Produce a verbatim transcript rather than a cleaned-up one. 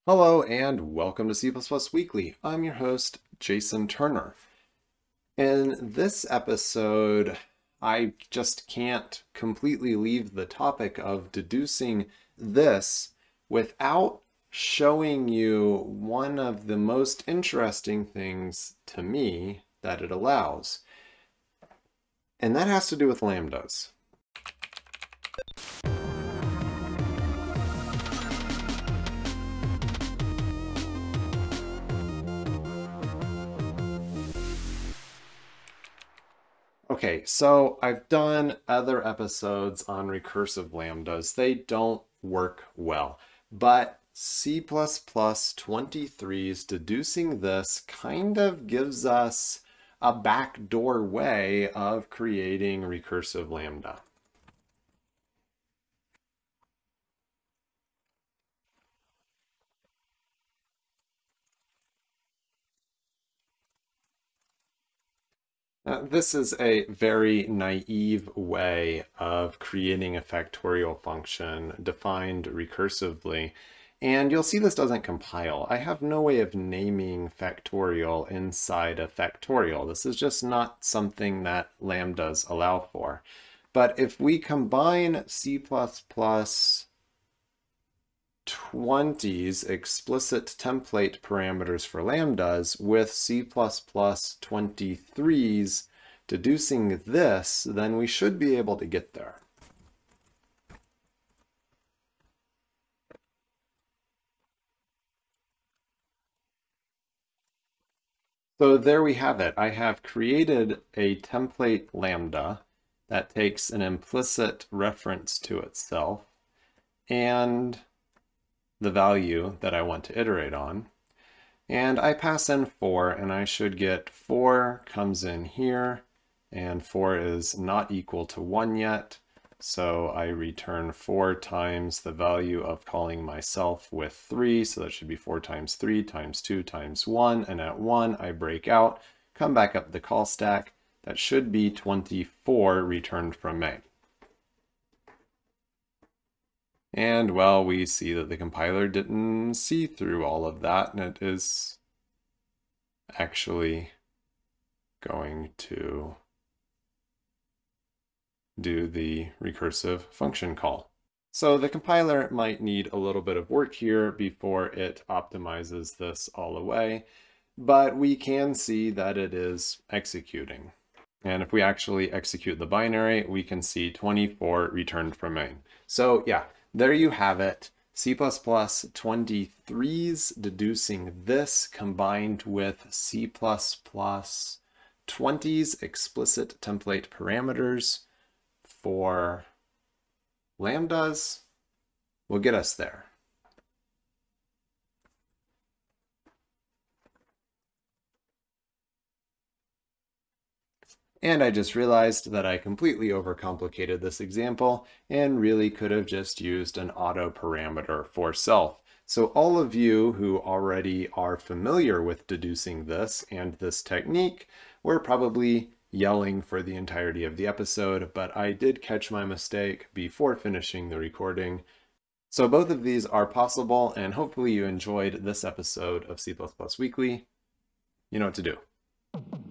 Hello and welcome to C plus plus Weekly. I'm your host, Jason Turner. In this episode, I just can't completely leave the topic of deducing this without showing you one of the most interesting things to me that it allows. And that has to do with lambdas. Okay, so I've done other episodes on recursive lambdas. They don't work well, but C plus plus twenty-three's deducing this kind of gives us a backdoor way of creating recursive lambda. Now, this is a very naive way of creating a factorial function defined recursively, and you'll see this doesn't compile. I have no way of naming factorial inside a factorial. This is just not something that lambdas allow for. But if we combine C plus plus twenty's explicit template parameters for lambdas with C plus plus twenty-three's deducing this, then we should be able to get there. So there we have it. I have created a template lambda that takes an implicit reference to itself and the value that I want to iterate on. And I pass in four, and I should get four comes in here, and four is not equal to one yet. So I return four times the value of calling myself with three. So that should be four times three times two times one. And at one, I break out, come back up the call stack. That should be twenty-four returned from main. And well, we see that the compiler didn't see through all of that, and it is actually going to do the recursive function call. So the compiler might need a little bit of work here before it optimizes this all away, but we can see that it is executing. And if we actually execute the binary, we can see twenty-four returned from main. So yeah, there you have it. C plus plus twenty-three's deducing this combined with C plus plus twenty's explicit template parameters for lambdas will get us there. And I just realized that I completely overcomplicated this example and really could have just used an auto parameter for self. So all of you who already are familiar with deducing this and this technique were probably yelling for the entirety of the episode, but I did catch my mistake before finishing the recording. So both of these are possible, and hopefully you enjoyed this episode of C plus plus Weekly. You know what to do.